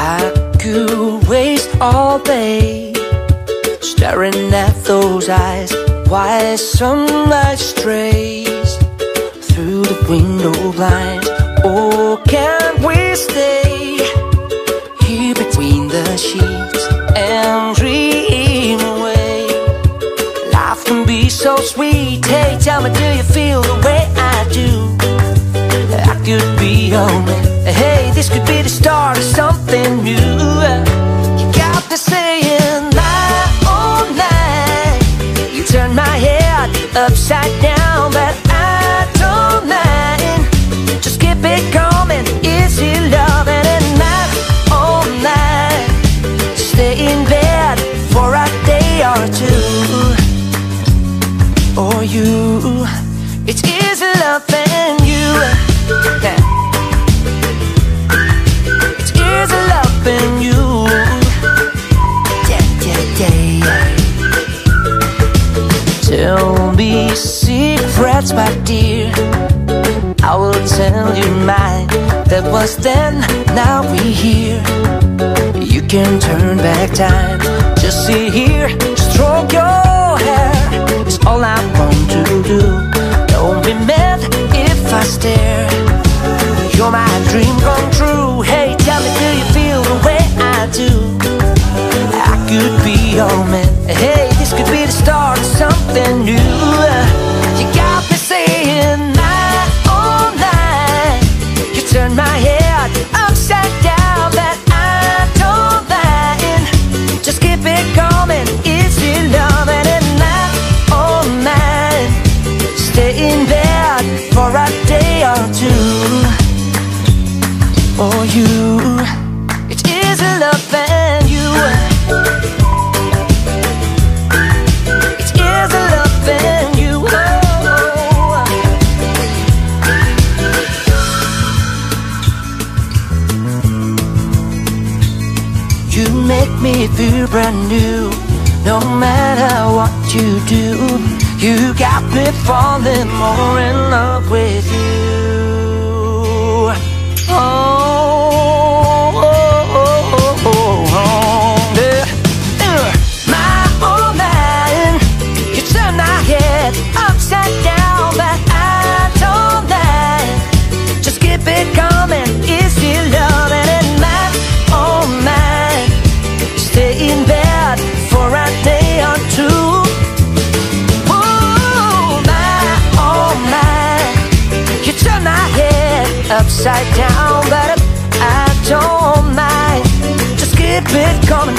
I could waste all day staring at those eyes while sunlight strays through the window blinds. Oh, can't we stay here between the sheets and dream away? Life can be so sweet. Hey, tell me, do you feel the way I do? I could be your man. Hey, this could be the start of something new. You got me saying night, oh night. You turn my head upside down, but I don't mind. Just keep it coming, easy loving. And night, oh night, stay in bed for a day or two. Or you, it's easy loving you. It's easy loving you. Yeah, yeah, yeah. Tell me secrets, my dear. I will tell you mine. That was then, now we here. You can turn back time. Just sit here, stroke your hair. It's all I want to do. Don't be mad if I stare. You're my dream come true. Hey, tell me, do you feel the way I do? I could be your man. Hey, this could be the start of something new. You got me saying night, oh night. You turn my head upside down, but I don't mind. Just keep it coming, easy loving. And night, oh night, stay in bed for a day or two. Or you, it's easy loving you. It's easy loving you. Oh. You make me feel brand new. No matter what you do, you got me falling more in love with you. Upside down, but I don't mind. Just keep it coming, easy loving. And night, oh night, stay in bed for a day or two. Oh my, you turn my head upside down, but I don't mind. Just keep it coming,